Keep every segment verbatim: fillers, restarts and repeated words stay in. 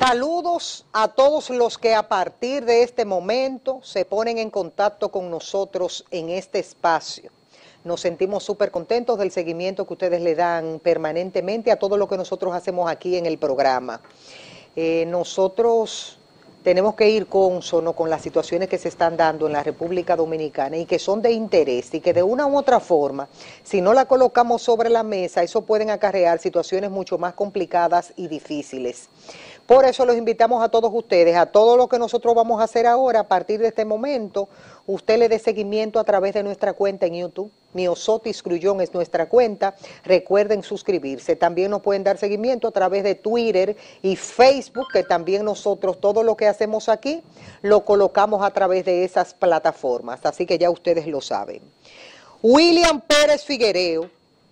Saludos a todos los que a partir de este momento se ponen en contacto con nosotros en este espacio. Nos sentimos súper contentos del seguimiento que ustedes le dan permanentemente a todo lo que nosotros hacemos aquí en el programa. Eh, nosotros tenemos que ir cónsono con las situaciones que se están dando en la República Dominicana y que son de interés y que de una u otra forma, si no la colocamos sobre la mesa, eso pueden acarrear situaciones mucho más complicadas y difíciles. Por eso los invitamos a todos ustedes, a todo lo que nosotros vamos a hacer ahora, a partir de este momento, usted le dé seguimiento a través de nuestra cuenta en YouTube. Miosotis Grullón es nuestra cuenta. Recuerden suscribirse. También nos pueden dar seguimiento a través de Twitter y Facebook, que también nosotros todo lo que hacemos aquí lo colocamos a través de esas plataformas. Así que ya ustedes lo saben. William Pérez Figuereo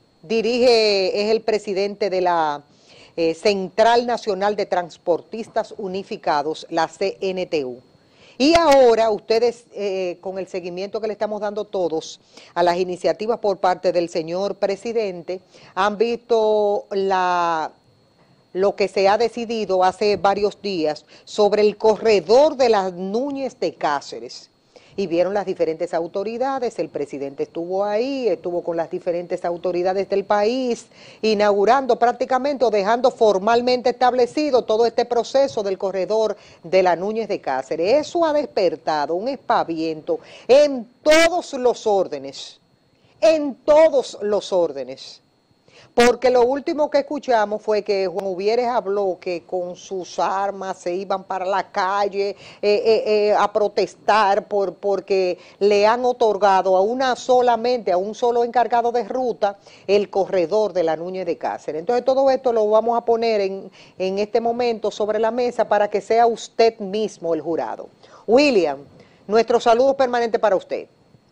dirige, es el presidente de la eh, Central Nacional de Transportistas Unificados, la C N T U. Y ahora ustedes, eh, con el seguimiento que le estamos dando todos a las iniciativas por parte del señor presidente, han visto la, lo que se ha decidido hace varios días sobre el corredor de las Núñez de Cáceres. Y vieron las diferentes autoridades, el presidente estuvo ahí, estuvo con las diferentes autoridades del país, inaugurando prácticamente o dejando formalmente establecido todo este proceso del corredor de la Núñez de Cáceres. Eso ha despertado un espaviento en todos los órdenes, en todos los órdenes. Porque lo último que escuchamos fue que Juan Uvieres habló que con sus armas se iban para la calle eh, eh, eh, a protestar por porque le han otorgado a una solamente, a un solo encargado de ruta, el corredor de la Núñez de Cáceres. Entonces todo esto lo vamos a poner en, en este momento sobre la mesa para que sea usted mismo el jurado. William, nuestro saludo permanente para usted.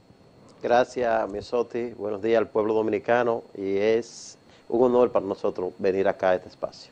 Gracias, Miosotis. Buenos días al pueblo dominicano y es un honor para nosotros venir acá a este espacio.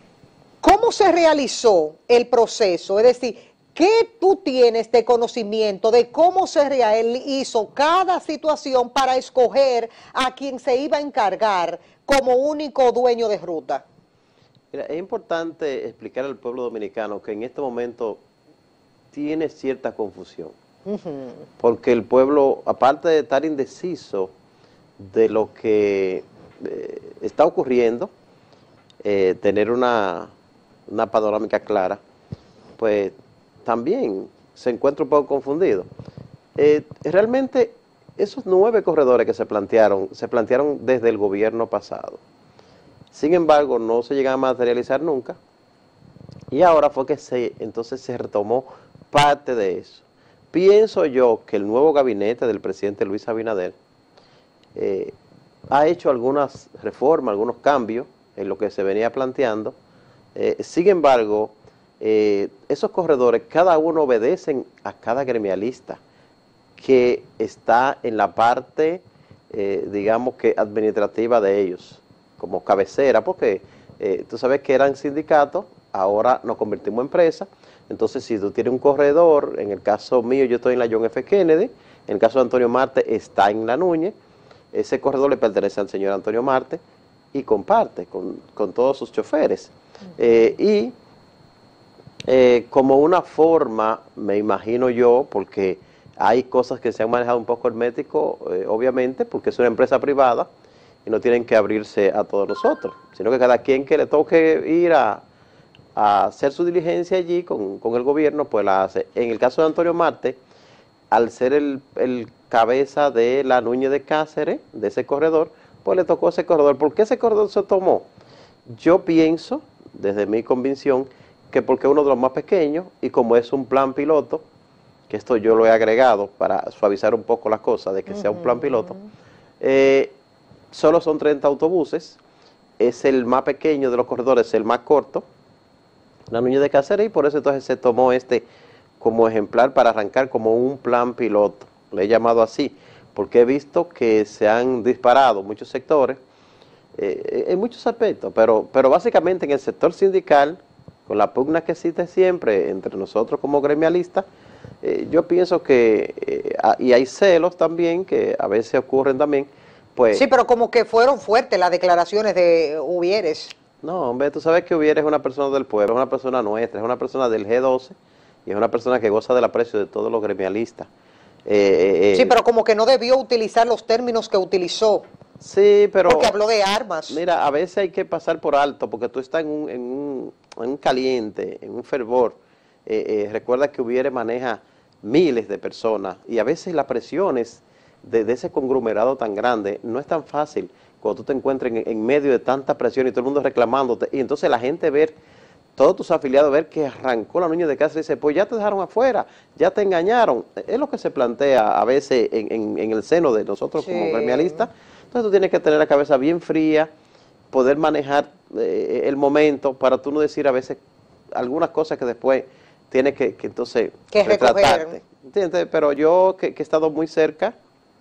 ¿Cómo se realizó el proceso? Es decir, ¿qué tú tienes de conocimiento de cómo se hizo cada situación para escoger a quien se iba a encargar como único dueño de ruta? Mira, es importante explicar al pueblo dominicano que en este momento tiene cierta confusión. Uh-huh. Porque el pueblo, aparte de estar indeciso de lo que eh, está ocurriendo, eh, tener una, una panorámica clara, pues también se encuentra un poco confundido. Eh, realmente esos nueve corredores que se plantearon, se plantearon desde el gobierno pasado. Sin embargo, no se llegan a materializar nunca. Y ahora fue que se, entonces se retomó parte de eso. Pienso yo que el nuevo gabinete del presidente Luis Abinader eh, ha hecho algunas reformas, algunos cambios en lo que se venía planteando. Eh, sin embargo, eh, esos corredores, cada uno obedecen a cada gremialista que está en la parte, eh, digamos que administrativa de ellos, como cabecera, porque eh, tú sabes que eran sindicatos, ahora nos convertimos en empresa. Entonces, si tú tienes un corredor, en el caso mío yo estoy en la John F. Kennedy, en el caso de Antonio Marte está en la Núñez, ese corredor le pertenece al señor Antonio Marte y comparte con, con todos sus choferes. Uh-huh. eh, y eh, como una forma, me imagino yo, porque hay cosas que se han manejado un poco hermético, eh, obviamente, porque es una empresa privada y no tienen que abrirse a todos nosotros, sino que cada quien que le toque ir a a hacer su diligencia allí con, con el gobierno, pues la hace. En el caso de Antonio Marte, al ser el, el cabeza de la Núñez de Cáceres, de ese corredor, pues le tocó ese corredor. ¿Por qué ese corredor se tomó? Yo pienso, desde mi convicción, que porque es uno de los más pequeños, y como es un plan piloto, que esto yo lo he agregado para suavizar un poco las cosas, de que uh-huh. sea un plan piloto, eh, solo son treinta autobuses, es el más pequeño de los corredores, es el más corto, la Núñez de Cáceres, y por eso entonces se tomó este como ejemplar para arrancar como un plan piloto. Le he llamado así, porque he visto que se han disparado muchos sectores, eh, en muchos aspectos, pero, pero básicamente en el sector sindical, con la pugna que existe siempre entre nosotros como gremialistas, eh, yo pienso que, eh, y hay celos también, que a veces ocurren también, pues... Sí, pero como que fueron fuertes las declaraciones de Uvieres. No, hombre, tú sabes que Ubiera es una persona del pueblo, es una persona nuestra, es una persona del G doce y es una persona que goza del aprecio de todos los gremialistas. Eh, eh, Sí, eh, pero como que no debió utilizar los términos que utilizó, sí, pero porque habló de armas. mira, a veces hay que pasar por alto porque tú estás en un, en un, en un caliente, en un fervor. Eh, eh, recuerda que Ubiera maneja miles de personas y a veces las presiones de, de ese conglomerado tan grande no es tan fácil cuando tú te encuentres en, en medio de tanta presión y todo el mundo reclamándote, y entonces la gente ver, todos tus afiliados ver que arrancó la niña de casa y dice, pues ya te dejaron afuera, ya te engañaron. Es lo que se plantea a veces en, en, en el seno de nosotros Sí. como gremialistas. Entonces tú tienes que tener la cabeza bien fría, poder manejar eh, el momento para tú no decir a veces algunas cosas que después tienes que, que entonces Que retratarte. recoger. ¿Entiendes? Pero yo que, que he estado muy cerca,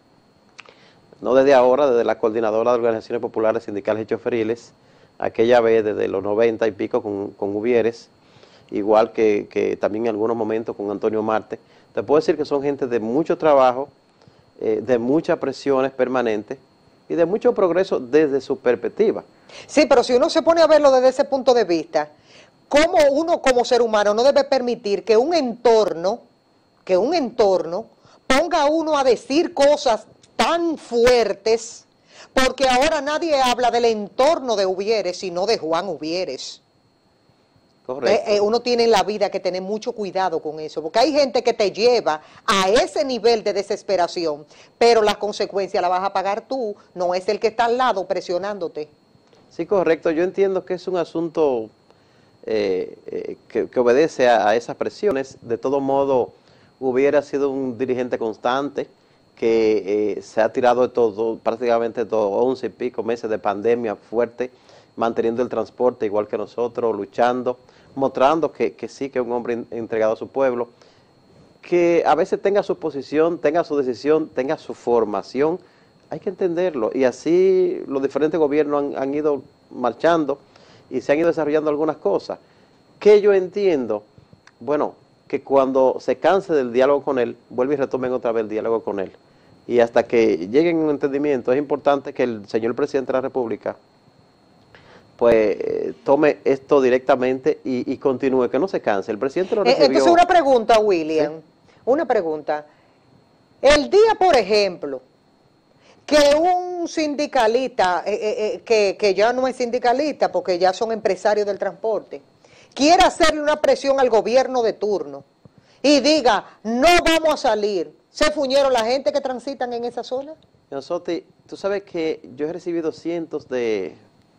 no desde ahora, desde la coordinadora de organizaciones populares, sindicales y choferiles, aquella vez desde los noventa y pico con, con Uvieres, igual que, que también en algunos momentos con Antonio Marte, te puedo decir que son gente de mucho trabajo, eh, de muchas presiones permanentes y de mucho progreso desde su perspectiva. Sí, pero si uno se pone a verlo desde ese punto de vista, ¿cómo uno como ser humano no debe permitir que un entorno, que un entorno ponga a uno a decir cosas tan fuertes? Porque ahora nadie habla del entorno de Uvieres, sino de Juan Uvieres. Correcto. Eh, eh, uno tiene en la vida que tener mucho cuidado con eso, porque hay gente que te lleva a ese nivel de desesperación, pero las consecuencias las vas a pagar tú, no es el que está al lado presionándote. Sí, correcto. Yo entiendo que es un asunto eh, eh, que, que obedece a, a esas presiones. De todo modo, Hubiera sido un dirigente constante que eh, se ha tirado de todo, prácticamente todos once y pico meses de pandemia fuerte, manteniendo el transporte igual que nosotros, luchando, mostrando que, que sí que es un hombre entregado a su pueblo, que a veces tenga su posición, tenga su decisión, tenga su formación, hay que entenderlo. Y así los diferentes gobiernos han, han ido marchando y se han ido desarrollando algunas cosas. Que yo entiendo, bueno, que cuando se canse del diálogo con él, vuelve y retomen otra vez el diálogo con él. Y hasta que lleguen a un entendimiento, es importante que el señor presidente de la República pues tome esto directamente y, y continúe, que no se canse. El presidente lo recibió. Entonces una pregunta, William, ¿sí? Una pregunta. El día, por ejemplo, que un sindicalista, eh, eh, que, que ya no es sindicalista porque ya son empresarios del transporte, quiera hacerle una presión al gobierno de turno y diga, no vamos a salir, ¿se fuñeron la gente que transitan en esa zona? Nosotros, tú sabes que yo he recibido cientos de,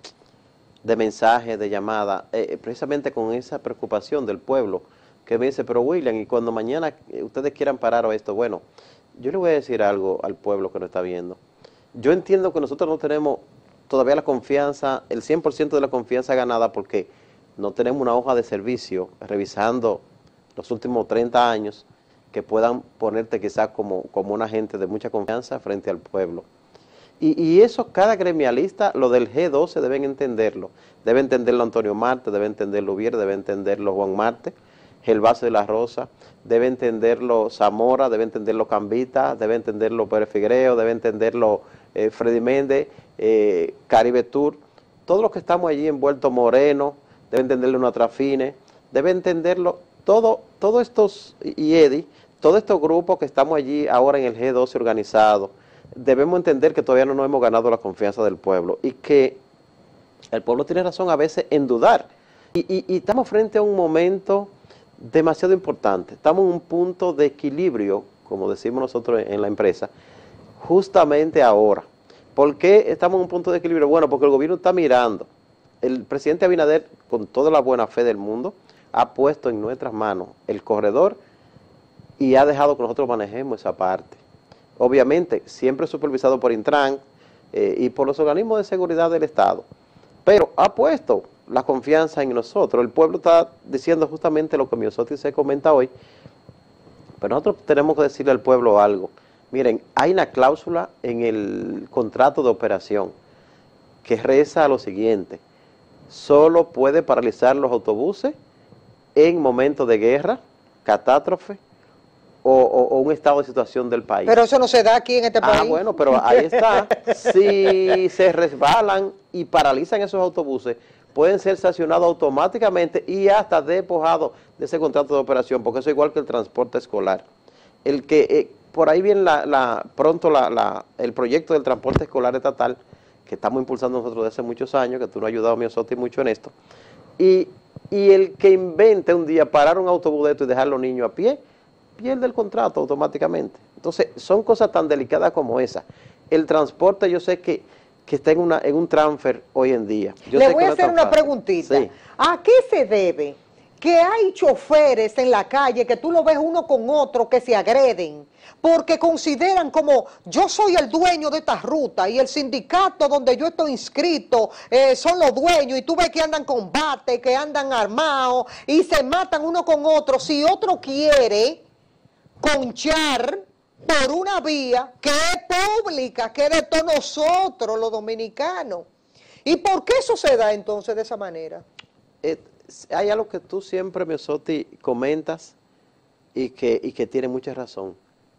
de mensajes, de llamadas, eh, precisamente con esa preocupación del pueblo, que me dice, pero William, y cuando mañana ustedes quieran parar o esto, bueno, yo le voy a decir algo al pueblo que nos está viendo. Yo entiendo que nosotros no tenemos todavía la confianza, el cien por ciento de la confianza ganada, porque no tenemos una hoja de servicio revisando los últimos treinta años que puedan ponerte quizás como, como un agente de mucha confianza frente al pueblo. Y, y eso cada gremialista, lo del G doce, deben entenderlo. Debe entenderlo Antonio Marte, debe entenderlo Ubiera, debe entenderlo Juan Marte, Gervasio de la Rosa, debe entenderlo Zamora, debe entenderlo Cambita, debe entenderlo Pérez Figuereo, debe entenderlo eh, Freddy Méndez, eh, Caribe Tour, todos los que estamos allí envueltos, Moreno, debe entenderlo Natrafine, debe entenderlo todo, todos estos, y Eddie, todos estos grupos que estamos allí ahora en el G doce organizado. Debemos entender que todavía no nos hemos ganado la confianza del pueblo y que el pueblo tiene razón a veces en dudar. Y, y, y estamos frente a un momento demasiado importante. Estamos en un punto de equilibrio, como decimos nosotros en la empresa, justamente ahora. ¿Por qué estamos en un punto de equilibrio? Bueno, porque el gobierno está mirando. El presidente Abinader, con toda la buena fe del mundo, ha puesto en nuestras manos el corredor y ha dejado que nosotros manejemos esa parte. Obviamente, siempre supervisado por Intran eh, y por los organismos de seguridad del Estado. Pero ha puesto la confianza en nosotros. El pueblo está diciendo justamente lo que Miosotti se comenta hoy, pero nosotros tenemos que decirle al pueblo algo. Miren, hay una cláusula en el contrato de operación que reza a lo siguiente: solo puede paralizar los autobuses en momentos de guerra, catástrofe o, o, o un estado de situación del país. Pero eso no se da aquí en este país. Ah, bueno, pero ahí está. Si se resbalan y paralizan esos autobuses, pueden ser sancionados automáticamente y hasta despojados de ese contrato de operación, porque eso es igual que el transporte escolar. El que eh, por ahí viene la, la, pronto la, la, el proyecto del transporte escolar estatal, que estamos impulsando nosotros desde hace muchos años, que tú nos has ayudado, Miosotti, mucho en esto, y, y el que invente un día parar un autobús de esto y dejar a los niños a pie, pierde el contrato automáticamente. Entonces, son cosas tan delicadas como esa. El transporte, yo sé que, que está en, una, en un transfer hoy en día. Yo Le sé voy que a no es hacer tan una fácil. preguntita. Sí. ¿A qué se debe que hay choferes en la calle que tú lo ves uno con otro que se agreden? Porque consideran como yo soy el dueño de esta ruta y el sindicato donde yo estoy inscrito eh, son los dueños, y tú ves que andan con bate, que andan armados y se matan uno con otro. Si otro quiere conchar por una vía que es pública, que es de todos nosotros los dominicanos. ¿Y por qué eso se da entonces de esa manera? Eh, hay algo que tú siempre, Miosotti, comentas y que, y que tiene mucha razón.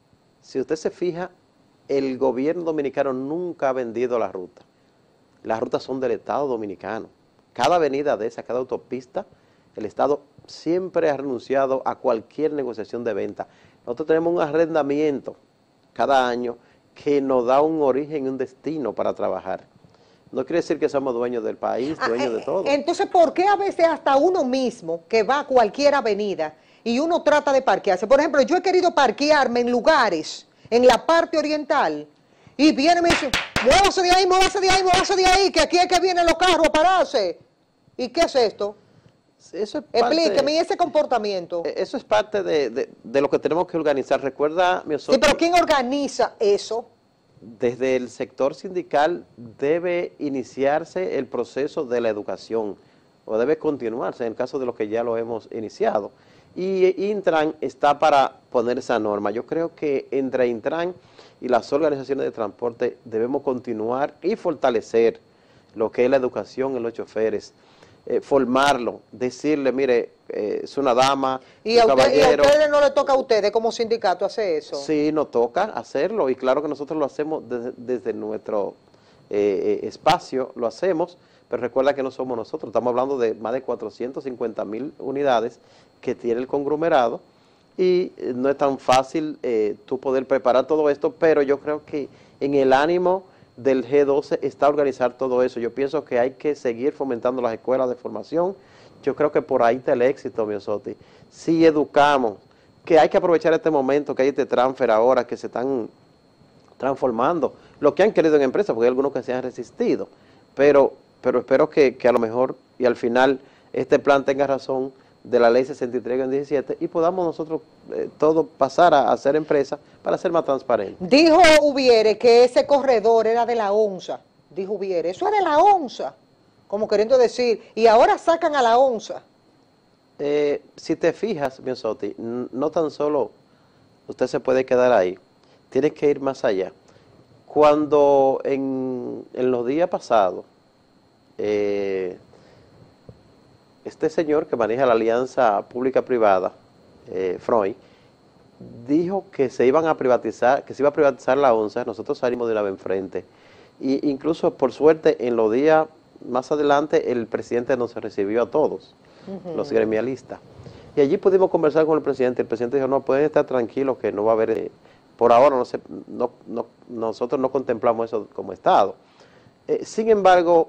Si usted se fija, el gobierno dominicano nunca ha vendido la ruta. Las rutas son del Estado dominicano. Cada avenida de esa, cada autopista, el Estado siempre ha renunciado a cualquier negociación de venta. Nosotros tenemos un arrendamiento cada año que nos da un origen y un destino para trabajar. No quiere decir que somos dueños del país, dueños ah, de todo. Entonces, ¿por qué a veces hasta uno mismo que va a cualquier avenida y uno trata de parquearse? Por ejemplo, yo he querido parquearme en lugares, en la parte oriental, y viene y me dice, muévase de ahí, muévase de ahí, muévase de ahí, que aquí es que vienen los carros a pararse. ¿Y qué es esto? Eso es Explíqueme parte, ese comportamiento. eso es parte de, de, de lo que tenemos que organizar. Recuerda, Miosotti, Sí, pero ¿quién organiza eso? desde el sector sindical debe iniciarse el proceso de la educación, o debe continuarse en el caso de los que ya lo hemos iniciado. Y Intran está para poner esa norma. Yo creo que entre Intran y las organizaciones de transporte debemos continuar y fortalecer lo que es la educación en los choferes, eh, formarlo, decirle, mire, eh, es una dama, ¿Y un a, usted, ¿Y a caballero. ustedes no le toca a ustedes como sindicato hacer eso? Sí, nos toca hacerlo, y claro que nosotros lo hacemos desde, desde nuestro eh, espacio, lo hacemos, pero recuerda que no somos nosotros, estamos hablando de más de cuatrocientas cincuenta mil unidades que tiene el conglomerado, y no es tan fácil eh, tú poder preparar todo esto, pero yo creo que en el ánimo del G doce está organizar todo eso. Yo pienso que hay que seguir fomentando las escuelas de formación. Yo creo que por ahí está el éxito, Miosotti. Si educamos, que hay que aprovechar este momento, que hay este transfer ahora, que se están transformando, lo que han querido en empresas, porque hay algunos que se han resistido, pero, pero espero que, que a lo mejor y al final este plan tenga razón de la ley sesenta y tres diecisiete y podamos nosotros eh, todos pasar a, a ser empresas para ser más transparentes. Dijo Ubiere que ese corredor era de la onza, dijo Ubiere, eso es de la onza, como queriendo decir, y ahora sacan a la onza. Eh, si te fijas, Miosotti, no tan solo usted se puede quedar ahí, tiene que ir más allá. Cuando en, en los días pasados, eh, este señor que maneja la alianza pública-privada, eh, Freud, dijo que se iban a privatizar, que se iba a privatizar la onza, nosotros salimos de una vez enfrente. Y incluso, por suerte, en los días más adelante, el presidente nos recibió a todos, uh-huh. los gremialistas. Y allí pudimos conversar con el presidente. El presidente dijo, no, pueden estar tranquilos que no va a haber, eh, por ahora no se, no, no, nosotros no contemplamos eso como Estado. Eh, sin embargo,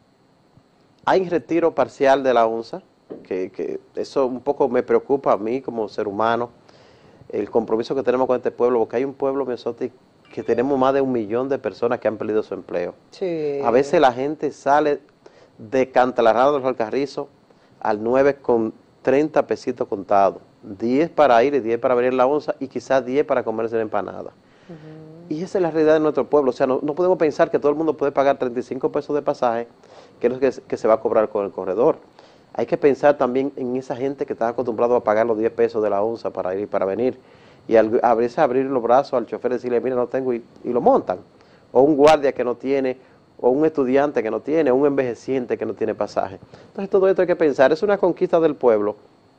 hay un retiro parcial de la onza, que, que eso un poco me preocupa a mí como ser humano, el compromiso que tenemos con este pueblo, porque hay un pueblo, Miosotti, que tenemos más de un millón de personas que han perdido su empleo. Sí. A veces la gente sale de Cantalarrado de los Alcarrizos al nueve con treinta pesitos contados, diez para ir y diez para venir la onza y quizás diez para comerse la empanada. Uh-huh. Y esa es la realidad de nuestro pueblo. O sea, no, no podemos pensar que todo el mundo puede pagar treinta y cinco pesos de pasaje, que es lo que, que se va a cobrar con el corredor. Hay que pensar también en esa gente que está acostumbrado a pagar los diez pesos de la onza para ir y para venir. Y al, a veces abrir los brazos al chofer y decirle, mira, no tengo, y, y lo montan. O un guardia que no tiene, o un estudiante que no tiene, o un envejeciente que no tiene pasaje. Entonces todo esto hay que pensar, es una conquista del pueblo.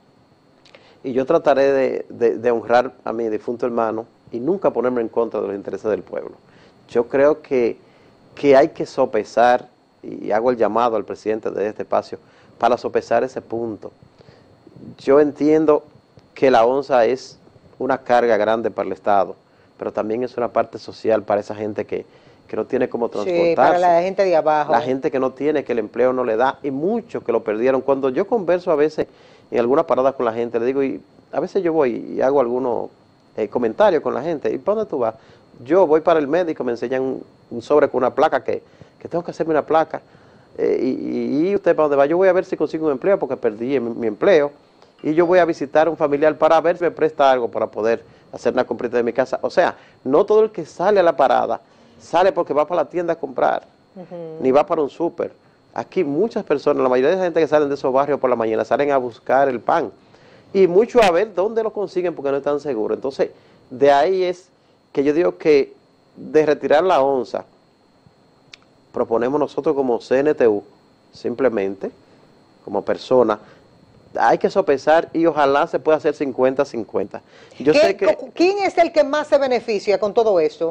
Y yo trataré de, de, de honrar a mi difunto hermano y nunca ponerme en contra de los intereses del pueblo. Yo creo que, que hay que sopesar y hago el llamado al presidente de este espacio para sopesar ese punto. Yo entiendo que la onza es una carga grande para el Estado, pero también es una parte social para esa gente que, que no tiene cómo transportarse. Sí, para la gente de abajo. La gente que no tiene, que el empleo no le da, y muchos que lo perdieron. Cuando yo converso a veces en alguna parada con la gente, le digo, y a veces yo voy y hago algunos eh, comentarios con la gente, ¿y para dónde tú vas? Yo voy para el médico, me enseñan un, un sobre con una placa, que, que tengo que hacerme una placa, eh, y, y usted para dónde va, yo voy a ver si consigo un empleo, porque perdí mi, mi empleo, y yo voy a visitar a un familiar para ver si me presta algo para poder hacer una comprita de mi casa. O sea, no todo el que sale a la parada sale porque va para la tienda a comprar, uh-huh. ni va para un súper. Aquí muchas personas, la mayoría de la gente que salen de esos barrios por la mañana, salen a buscar el pan. Y muchos a ver dónde lo consiguen porque no están seguros. Entonces, de ahí es que yo digo que de retirar la onza, proponemos nosotros como C N T U, simplemente, como persona, hay que sopesar y ojalá se pueda hacer cincuenta cincuenta. Yo sé que ¿Quién es el que más se beneficia con todo esto?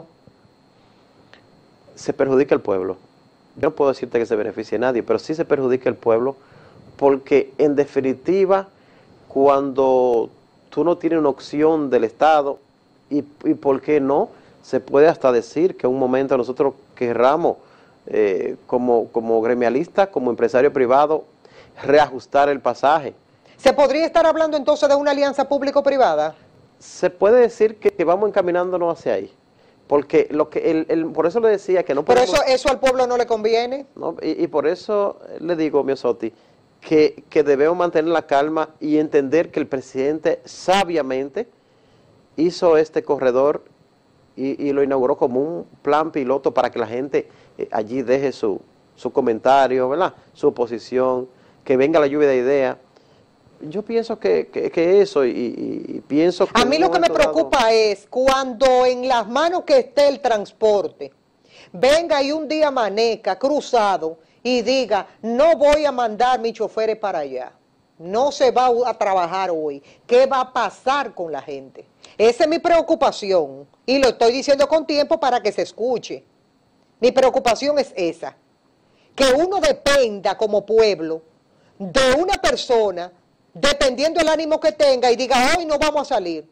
Se perjudica el pueblo. Yo no puedo decirte que se beneficie a nadie, pero sí se perjudica el pueblo porque en definitiva cuando tú no tienes una opción del Estado y, y por qué no, se puede hasta decir que en un momento nosotros querramos eh, como, como gremialista, como empresario privado, reajustar el pasaje. ¿Se podría estar hablando entonces de una alianza público-privada? Se puede decir que, que vamos encaminándonos hacia ahí. Porque lo que el, el, por eso le decía que no podemos... Pero eso, eso al pueblo no le conviene. ¿No? Y, y por eso le digo, Miosotti, que, que debemos mantener la calma y entender que el presidente sabiamente hizo este corredor y, y lo inauguró como un plan piloto para que la gente eh, allí deje su, su comentario, ¿verdad? Su oposición, que venga la lluvia de ideas. Yo pienso que, que, que eso y, y, y pienso que... A mí lo que me preocupa dado... es cuando en las manos que esté el transporte, venga y un día amanezca cruzado y diga, no voy a mandar mis choferes para allá, no se va a trabajar hoy, ¿qué va a pasar con la gente? Esa es mi preocupación y lo estoy diciendo con tiempo para que se escuche. Mi preocupación es esa, que uno dependa como pueblo de una persona dependiendo del ánimo que tenga y diga, hoy no vamos a salir.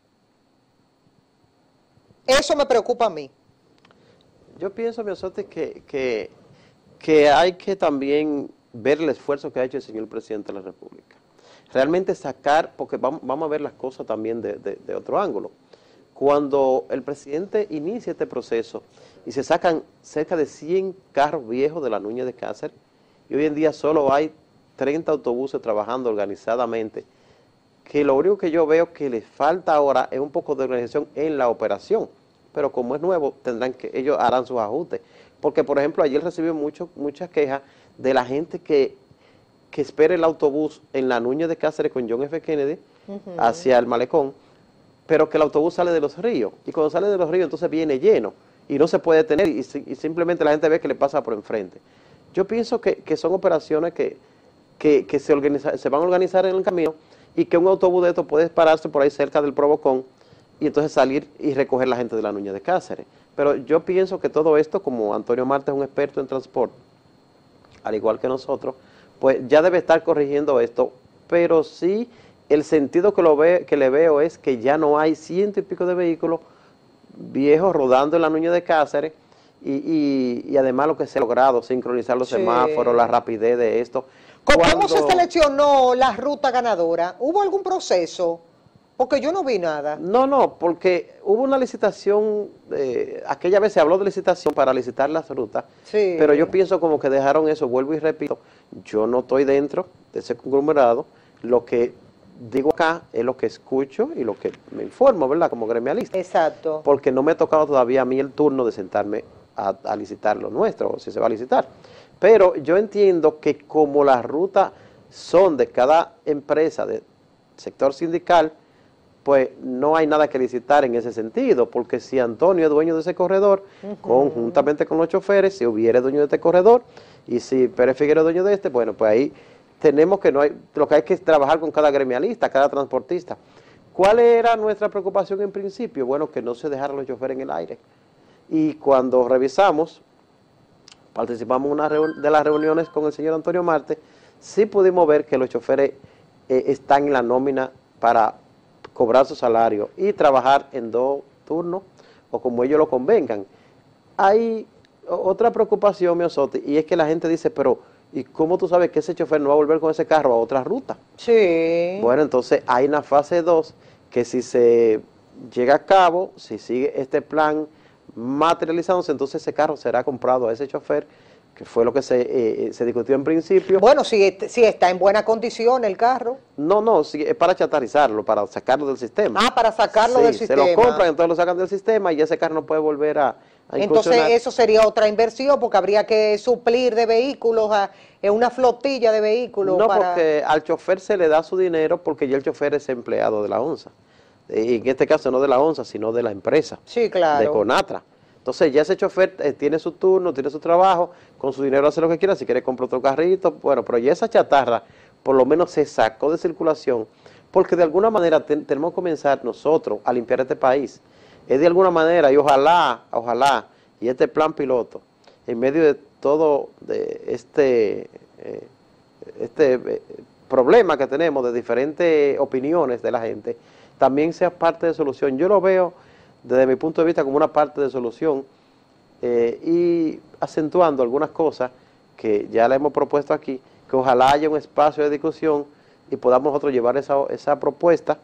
Eso me preocupa a mí. Yo pienso, Miosotti, que, que, que hay que también ver el esfuerzo que ha hecho el señor presidente de la República. Realmente sacar, porque vamos, vamos a ver las cosas también de, de, de otro ángulo. Cuando el presidente inicia este proceso y se sacan cerca de cien carros viejos de la Núñez de Cáceres, y hoy en día solo hay treinta autobuses trabajando organizadamente, que lo único que yo veo que les falta ahora es un poco de organización en la operación, pero como es nuevo, tendrán que ellos harán sus ajustes, porque por ejemplo ayer recibí mucho, muchas quejas de la gente que, que espera el autobús en la Núñez de Cáceres con John F. Kennedy uh-huh. hacia el Malecón, pero que el autobús sale de Los Ríos, y cuando sale de Los Ríos entonces viene lleno, y no se puede detener, y, y simplemente la gente ve que le pasa por enfrente. Yo pienso que, que son operaciones que que, que se, organiza, se van a organizar en el camino y que un autobús de estos puede pararse por ahí cerca del Provocón y entonces salir y recoger la gente de la Núñez de Cáceres. Pero yo pienso que todo esto, como Antonio Marte es un experto en transporte, al igual que nosotros, pues ya debe estar corrigiendo esto, pero sí el sentido que, lo ve, que le veo es que ya no hay ciento y pico de vehículos viejos rodando en la Núñez de Cáceres y, y, y además lo que se ha logrado, sincronizar los sí. semáforos, la rapidez de esto. ¿Cómo Cuando... se seleccionó la ruta ganadora? ¿Hubo algún proceso? Porque yo no vi nada. No, no, porque hubo una licitación, eh, aquella vez se habló de licitación para licitar las rutas, sí. pero yo pienso como que dejaron eso, vuelvo y repito, yo no estoy dentro de ese conglomerado, lo que digo acá es lo que escucho y lo que me informo, ¿verdad? Como gremialista. Exacto. Porque no me ha tocado todavía a mí el turno de sentarme a, a licitar lo nuestro, o si se va a licitar. Pero yo entiendo que como las rutas son de cada empresa del sector sindical, pues no hay nada que licitar en ese sentido, porque si Antonio es dueño de ese corredor, uh-huh. conjuntamente con los choferes, si hubiera dueño de este corredor, y si Pérez Figueroa es dueño de este, bueno, pues ahí tenemos que no hay, lo que hay que es trabajar con cada gremialista, cada transportista. ¿Cuál era nuestra preocupación en principio? Bueno, que no se dejaran los choferes en el aire. Y cuando revisamos, participamos en una de las reuniones con el señor Antonio Marte, sí pudimos ver que los choferes eh, están en la nómina para cobrar su salario y trabajar en dos turnos o como ellos lo convengan. Hay otra preocupación, Miosotti, y es que la gente dice, pero ¿y cómo tú sabes que ese chofer no va a volver con ese carro a otra ruta? Sí. Bueno, entonces hay una fase dos que si se llega a cabo, si sigue este plan materializándose, entonces ese carro será comprado a ese chofer, que fue lo que se, eh, se discutió en principio. Bueno, si, si está en buena condición el carro. No, no, si, es para chatarrizarlo, para sacarlo del sistema. Ah, para sacarlo sí, del se sistema. Se lo compran, entonces lo sacan del sistema y ese carro no puede volver a, a Entonces eso sería otra inversión porque habría que suplir de vehículos, a, a una flotilla de vehículos. No, para... porque al chofer se le da su dinero porque ya el chofer es empleado de la ONSA. Y en este caso no de la ONSA, sino de la empresa. Sí, claro. De Conatra. Entonces ya ese chofer eh, tiene su turno, tiene su trabajo, con su dinero hace lo que quiera, si quiere compra otro carrito, bueno, pero ya esa chatarra por lo menos se sacó de circulación, porque de alguna manera ten, tenemos que comenzar nosotros a limpiar este país. Es de alguna manera, y ojalá, ojalá, y este plan piloto, en medio de todo de este, eh, este eh, problema que tenemos de diferentes opiniones de la gente, también sea parte de solución. Yo lo veo desde mi punto de vista como una parte de solución eh, y acentuando algunas cosas que ya le hemos propuesto aquí, que ojalá haya un espacio de discusión y podamos nosotros llevar esa, esa propuesta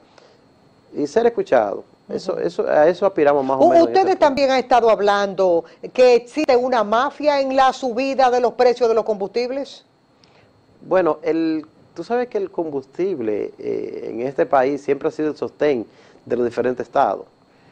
y ser escuchados. Uh-huh. Eso, eso, a eso aspiramos más o menos. Ustedes este también han estado hablando que existe una mafia en la subida de los precios de los combustibles. Bueno, el, tú sabes que el combustible eh, en este país siempre ha sido el sostén de los diferentes estados.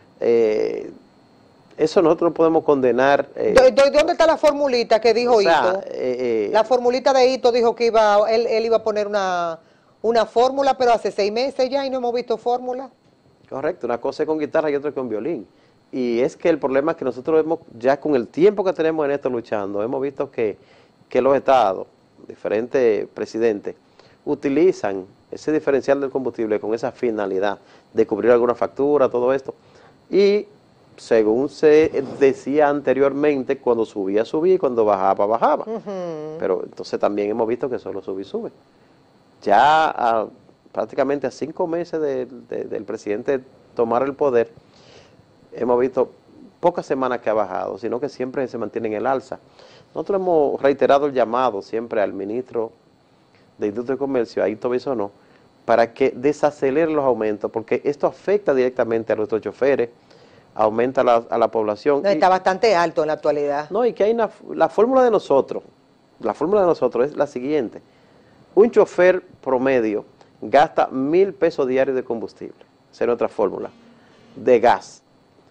Eh, eso nosotros no podemos condenar. Eh, ¿De, de, ¿Dónde está la formulita que dijo o sea, Hito? Eh, eh, la formulita de Hito dijo que iba, él, él iba a poner una, una fórmula, pero hace seis meses ya y no hemos visto fórmula. Correcto, una cosa es con guitarra y otra con violín. Y es que el problema es que nosotros hemos, ya con el tiempo que tenemos en esto luchando, hemos visto que, que los estados, diferentes presidentes, utilizan ese diferencial del combustible con esa finalidad de cubrir alguna factura, todo esto. Y según se decía anteriormente, cuando subía, subía y cuando bajaba, bajaba. Uh-huh. Pero entonces también hemos visto que solo sube y sube. Ya a, prácticamente a cinco meses de, de, del presidente tomar el poder, hemos visto pocas semanas que ha bajado, sino que siempre se mantiene en el alza. Nosotros hemos reiterado el llamado siempre al ministro de Industria y Comercio, a Hito Bisonó, para que desacelere los aumentos, porque esto afecta directamente a nuestros choferes, aumenta la, a la población. No, está y, bastante alto en la actualidad. No, y que hay una, la fórmula de nosotros, la fórmula de nosotros es la siguiente: un chofer promedio gasta mil pesos diarios de combustible, esa es nuestra fórmula, de gas.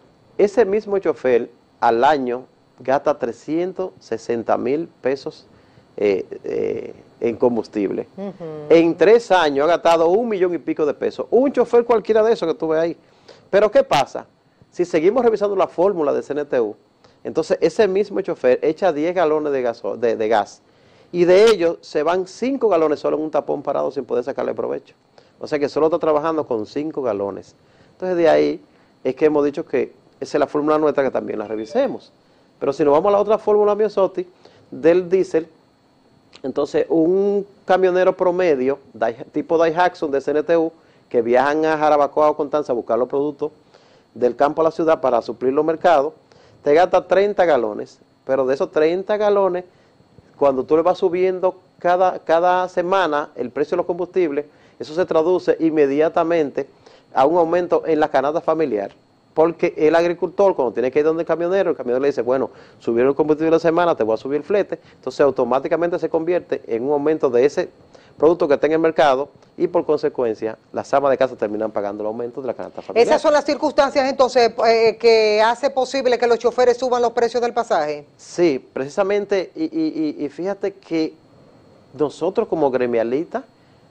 Ese mismo chofer al año gasta trescientos sesenta mil pesos eh, eh, en combustible. Uh-huh. En tres años ha gastado un millón y pico de pesos. Un chofer cualquiera de esos que tú ves ahí. Pero ¿qué pasa? Si seguimos revisando la fórmula de C N T U, entonces ese mismo chofer echa diez galones de, gaso, de, de gas y de ellos se van cinco galones solo en un tapón parado sin poder sacarle provecho. O sea que solo está trabajando con cinco galones. Entonces de ahí es que hemos dicho que esa es la fórmula nuestra, que también la revisemos. Pero si nos vamos a la otra fórmula, Miosotti, del diésel, entonces un camionero promedio, tipo Daihatsu de C N T U, que viajan a Jarabacoa o Constanza a buscar los productos del campo a la ciudad para suplir los mercados, te gasta treinta galones, pero de esos treinta galones, cuando tú le vas subiendo cada, cada semana el precio de los combustibles, eso se traduce inmediatamente a un aumento en la canasta familiar. Porque el agricultor, cuando tiene que ir donde el camionero, el camionero le dice, bueno, subieron el combustible la semana, te voy a subir el flete, entonces automáticamente se convierte en un aumento de ese producto que está en el mercado y por consecuencia las amas de casa terminan pagando el aumento de la canasta familiar. ¿Esas son las circunstancias entonces eh, que hace posible que los choferes suban los precios del pasaje? Sí, precisamente, y, y, y fíjate que nosotros como gremialistas,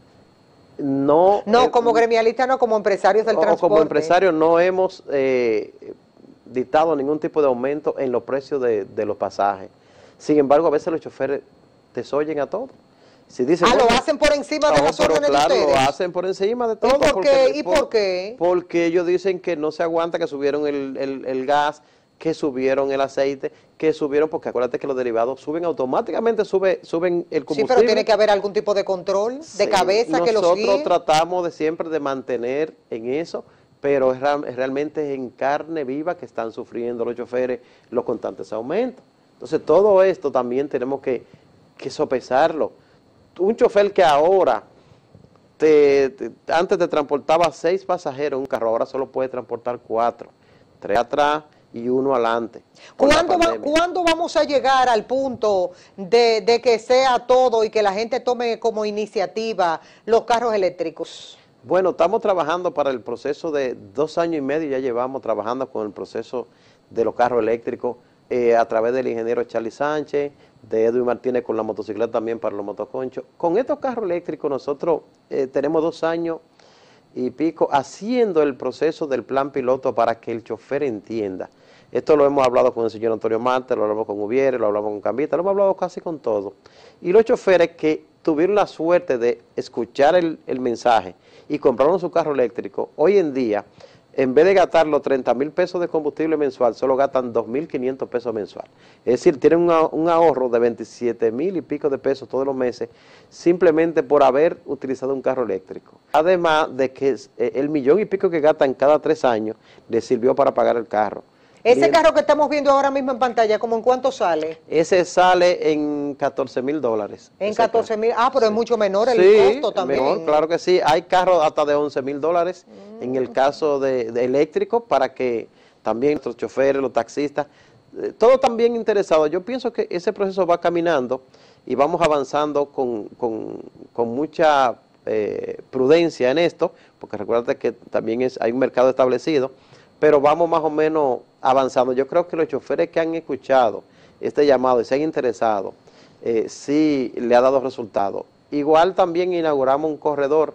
No, no eh, como gremialistas, no, como empresarios del o, transporte. O como empresarios no hemos eh, dictado ningún tipo de aumento en los precios de, de los pasajes. Sin embargo, a veces los choferes desoyen a todo. Si dicen, ah, bueno, lo hacen por encima de no, las órdenes claro, de ustedes. Lo hacen por encima de todo. ¿Y por porque, qué? ¿Y por, por qué? Porque ellos dicen que no se aguanta, que subieron el, el, el gas, que subieron el aceite, que subieron, porque acuérdate que los derivados suben automáticamente, sube, suben el combustible. Sí, pero tiene que haber algún tipo de control, de sí, cabeza que los guíe. Nosotros tratamos de siempre de mantener en eso, pero es, es realmente en carne viva que están sufriendo los choferes los constantes aumentos. Entonces todo esto también tenemos que, que sopesarlo. Un chofer que ahora, te, te, antes te transportaba seis pasajeros en un carro, ahora solo puede transportar cuatro, tres atrás y uno adelante. ¿Cuándo, va, ¿Cuándo vamos a llegar al punto de, de que sea todo y que la gente tome como iniciativa los carros eléctricos? Bueno, estamos trabajando para el proceso de dos años y medio, ya llevamos trabajando con el proceso de los carros eléctricos eh, a través del ingeniero Charlie Sánchez, de Edwin Martínez con la motocicleta también para los motoconchos. Con estos carros eléctricos nosotros eh, tenemos dos años y pico haciendo el proceso del plan piloto para que el chofer entienda. Esto lo hemos hablado con el señor Antonio Marte, lo hablamos con Ubiere, lo hablamos con Cambita, lo hemos hablado casi con todo. Y los choferes que tuvieron la suerte de escuchar el, el mensaje y compraron su carro eléctrico, hoy en día, en vez de gastar los treinta mil pesos de combustible mensual, solo gastan dos mil quinientos pesos mensual. Es decir, tienen un, un ahorro de veintisiete mil y pico de pesos todos los meses, simplemente por haber utilizado un carro eléctrico. Además de que el millón y pico que gastan cada tres años les sirvió para pagar el carro. Ese Bien, carro que estamos viendo ahora mismo en pantalla, ¿cómo en cuánto sale? Ese sale en catorce mil dólares. En catorce mil, ah, pero sí, es mucho menor el sí, costo también. Menor, claro que sí. Hay carros hasta de once mil dólares mm. en el caso de, de eléctrico, para que también nuestros choferes, los taxistas, eh, todos también interesados. Yo pienso que ese proceso va caminando y vamos avanzando con, con, con mucha eh, prudencia en esto, porque recuerda que también es, hay un mercado establecido, pero vamos más o menos avanzando. Yo creo que los choferes que han escuchado este llamado y se han interesado, eh, sí le ha dado resultado. Igual también inauguramos un corredor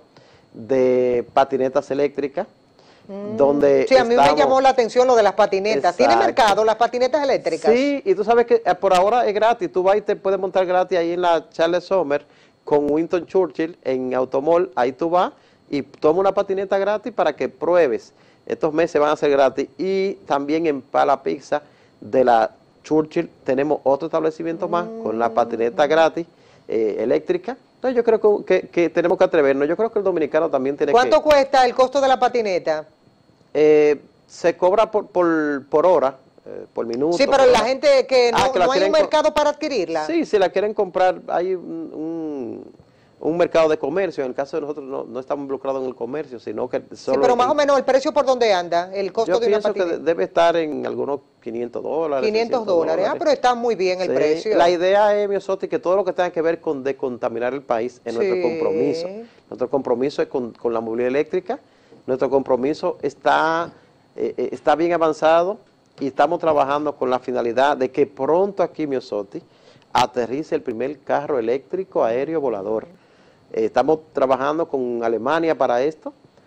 de patinetas eléctricas, mm. donde Sí, a mí estamos, me llamó la atención lo de las patinetas. Exacto. ¿Tiene mercado las patinetas eléctricas? Sí, y tú sabes que por ahora es gratis. Tú vas y te puedes montar gratis ahí en la Charles Sommer con Winston Churchill en Automall. Ahí tú vas y toma una patineta gratis para que pruebes. Estos meses van a ser gratis. Y también en Pala Pizza de la Churchill tenemos otro establecimiento más mm. con la patineta gratis eh, eléctrica. Entonces yo creo que, que, que tenemos que atrevernos. Yo creo que el dominicano también tiene ¿Cuánto que... ¿Cuánto cuesta el costo de la patineta? Eh, se cobra por, por, por hora, eh, por minuto. Sí, pero la hora. gente que no, ah, que no hay un mercado para adquirirla. Sí, si la quieren comprar, hay un... un un mercado de comercio. En el caso de nosotros no, no estamos involucrados en el comercio, sino que solo... Sí, pero más en, o menos el precio por dónde anda, el costo de una patineta. Yo pienso que debe estar en algunos quinientos dólares. quinientos dólares, ah, pero está muy bien el sí. precio. La idea es, Miosotti, que todo lo que tenga que ver con descontaminar el país es sí. nuestro compromiso. Nuestro compromiso es con, con la movilidad eléctrica, nuestro compromiso está, eh, está bien avanzado y estamos trabajando con la finalidad de que pronto aquí, Miosotti, aterrice el primer carro eléctrico aéreo volador. Estamos trabajando con Alemania para esto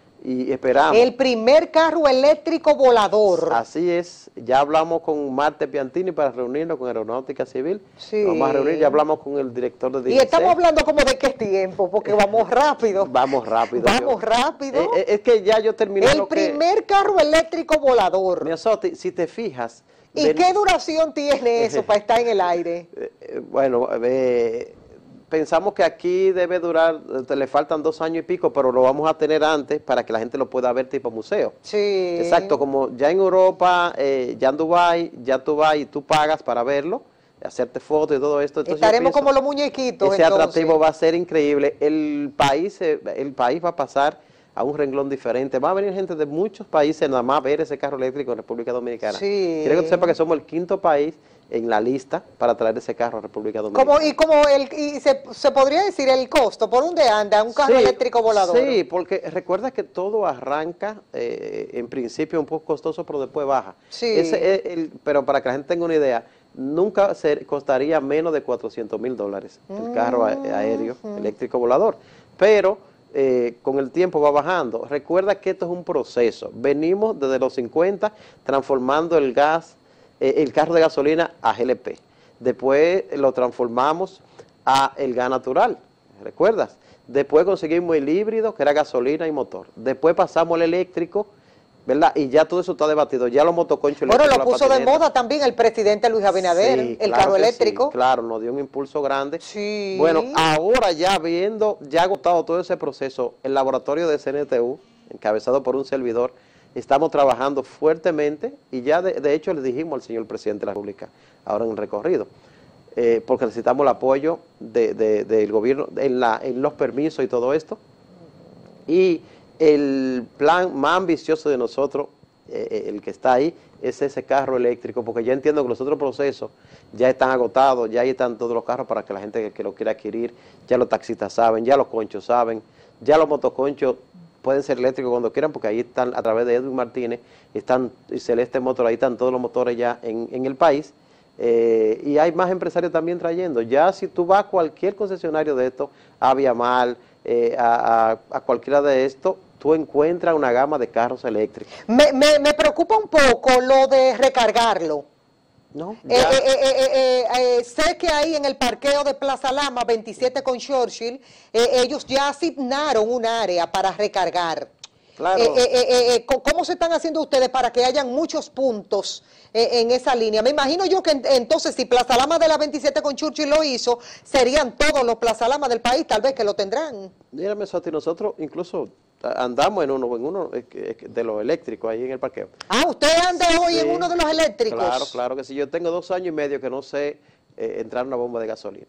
y esperamos. El primer carro eléctrico volador. Así es. Ya hablamos con Marte Piantini para reunirnos con Aeronáutica Civil. Sí. Vamos a reunir, ya hablamos con el director de D G C. Y estamos hablando como de qué tiempo, porque vamos rápido. Vamos rápido. Vamos yo. rápido. Eh, eh, es que ya yo terminé El lo primer que... carro eléctrico volador. Miosotti, si te fijas... ¿Y ven... qué duración tiene eso para estar en el aire? Eh, eh, bueno, eh... pensamos que aquí debe durar, le faltan dos años y pico, pero lo vamos a tener antes para que la gente lo pueda ver tipo museo. Sí. Exacto, como ya en Europa, eh, ya en Dubái, ya tú vas y tú pagas para verlo, hacerte fotos y todo esto. Entonces estaremos como los muñequitos. Ese entonces. atractivo va a ser increíble. El país, el país va a pasar a un renglón diferente. Va a venir gente de muchos países nada más a ver ese carro eléctrico en República Dominicana. Sí. Quiero que tú sepas que somos el quinto país en la lista para traer ese carro a República Dominicana. ¿Cómo, y como el, y se, se podría decir el costo, ¿por dónde anda un carro sí, eléctrico volador? Sí, porque recuerda que todo arranca, eh, en principio un poco costoso, pero después baja. Sí. Ese es el, pero para que la gente tenga una idea, nunca se, costaría menos de cuatrocientos mil dólares el carro mm, aéreo mm. eléctrico volador, pero eh, con el tiempo va bajando. Recuerda que esto es un proceso. Venimos desde los cincuenta transformando el gas, el carro de gasolina a G L P. Después lo transformamos a el gas natural, ¿recuerdas? Después conseguimos el híbrido, que era gasolina y motor. Después pasamos al eléctrico ¿verdad? Y ya todo eso está debatido, ya los motoconchos... Bueno, lo puso de moda también el presidente Luis Abinader, sí, el claro carro eléctrico. Sí, claro, nos dio un impulso grande. Sí. Bueno, ahora ya viendo, ya agotado todo ese proceso, el laboratorio de C N T U, encabezado por un servidor, estamos trabajando fuertemente y ya de, de hecho le dijimos al señor presidente de la República, ahora en el recorrido, eh, porque necesitamos el apoyo de, de, del gobierno en, la, en los permisos y todo esto. Y el plan más ambicioso de nosotros, eh, el que está ahí, es ese carro eléctrico, porque ya entiendo que los otros procesos ya están agotados, ya ahí están todos los carros para que la gente que, que lo quiera adquirir, ya los taxistas saben, ya los conchos saben, ya los motoconchos pueden ser eléctricos cuando quieran, porque ahí están, a través de Edwin Martínez, están, y Celeste Motor, ahí están todos los motores ya en, en el país, eh, y hay más empresarios también trayendo. Ya si tú vas a cualquier concesionario de esto, a Viamal, eh, a, a, a cualquiera de estos, tú encuentras una gama de carros eléctricos. Me, me, me preocupa un poco lo de recargarlo. No, eh, eh, eh, eh, eh, eh, sé que ahí en el parqueo de Plaza Lama, veintisiete con Churchill, eh, ellos ya asignaron un área para recargar. Claro. Eh, eh, eh, eh, ¿Cómo se están haciendo ustedes para que hayan muchos puntos eh, en esa línea? Me imagino yo que entonces si Plaza Lama de la veintisiete con Churchill lo hizo, serían todos los Plaza Lama del país, tal vez que lo tendrán. Mírame, Soti, nosotros incluso andamos en uno, en uno de los eléctricos ahí en el parqueo. Ah, ¿usted anda hoy sí, en uno de los eléctricos? Claro, claro que sí. Yo tengo dos años y medio que no sé eh, entrar en una bomba de gasolina.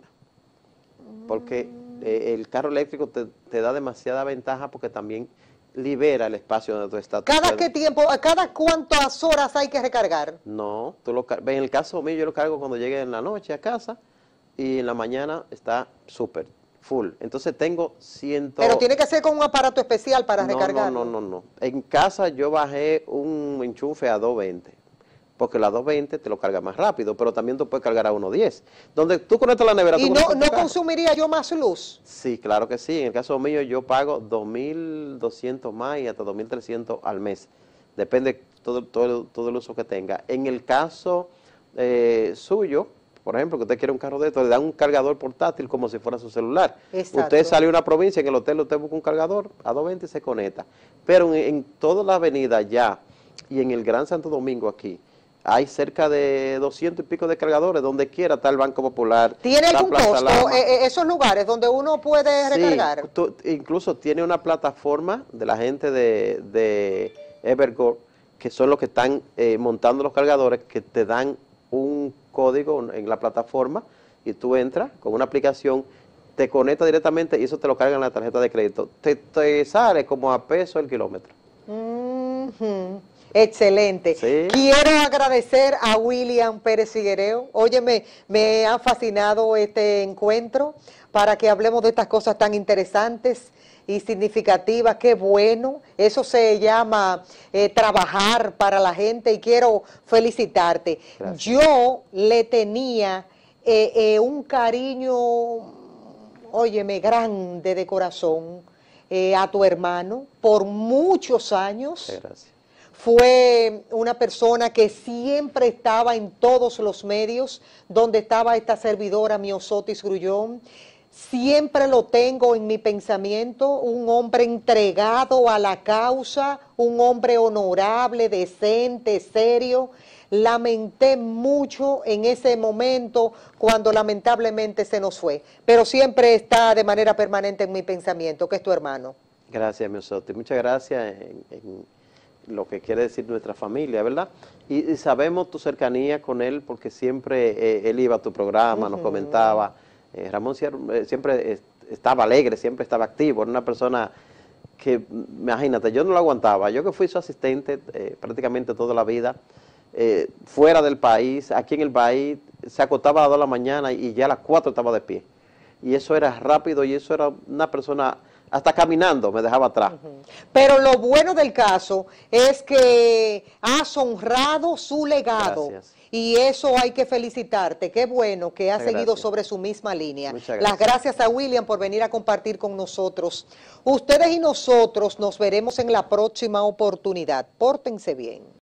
Porque eh, el carro eléctrico te, te da demasiada ventaja porque también libera el espacio donde tú estás. ¿Cada qué tiempo, cada cuántas horas hay que recargar? No, tú lo en el caso mío yo lo cargo cuando llegue en la noche a casa y en la mañana está súper. Full. Entonces tengo ciento... Pero tiene que ser con un aparato especial para no, recargar. No, no, no, no. En casa yo bajé un enchufe a doscientos veinte, porque la doscientos veinte te lo carga más rápido, pero también tú puedes cargar a ciento diez. Donde tú conectas la nevera... ¿Y no, no consumiría yo más luz? Sí, claro que sí. En el caso mío yo pago dos mil doscientos más y hasta dos mil trescientos al mes. Depende todo, todo, todo el uso que tenga. En el caso eh, suyo... Por ejemplo, que usted quiere un carro de esto, le dan un cargador portátil como si fuera su celular. Exacto. Usted sale a una provincia, en el hotel usted busca un cargador a doscientos veinte y se conecta. Pero en, en toda la avenida ya y en el Gran Santo Domingo aquí, hay cerca de doscientos y pico de cargadores, donde quiera está el Banco Popular. ¿Tiene algún costo eh, esos lugares donde uno puede sí, recargar? Tú, incluso tiene una plataforma de la gente de, de Evergo, que son los que están eh, montando los cargadores, que te dan un código en la plataforma y tú entras con una aplicación, te conecta directamente y eso te lo carga en la tarjeta de crédito. Te, te sale como a peso el kilómetro. Mm-hmm. Excelente. ¿Sí? Quiero agradecer a William Pérez Figuereo. Óyeme, me ha fascinado este encuentro para que hablemos de estas cosas tan interesantes y significativas. Qué bueno, eso se llama eh, trabajar para la gente y quiero felicitarte. Gracias. Yo le tenía eh, eh, un cariño, óyeme, grande de corazón eh, a tu hermano por muchos años. Gracias. Fue una persona que siempre estaba en todos los medios donde estaba esta servidora Miosotis Grullón. Siempre lo tengo en mi pensamiento, un hombre entregado a la causa, un hombre honorable, decente, serio. Lamenté mucho en ese momento cuando lamentablemente se nos fue, pero siempre está de manera permanente en mi pensamiento, que es tu hermano. Gracias, Miosotis. Muchas gracias en, en lo que quiere decir nuestra familia, ¿verdad? Y, y sabemos tu cercanía con él porque siempre eh, él iba a tu programa, uh-huh. nos comentaba. Eh, Ramón siempre estaba alegre, siempre estaba activo, era una persona que, imagínate, yo no lo aguantaba, yo que fui su asistente eh, prácticamente toda la vida, eh, fuera del país, aquí en el país, se acostaba a las dos de la mañana y ya a las cuatro estaba de pie, y eso era rápido y eso era una persona, hasta caminando me dejaba atrás. Uh-huh. Pero lo bueno del caso es que has honrado su legado. Gracias. Y eso hay que felicitarte. Qué bueno que has seguido gracias. sobre su misma línea. Muchas Las gracias. gracias a William por venir a compartir con nosotros. Ustedes y nosotros nos veremos en la próxima oportunidad. Pórtense bien.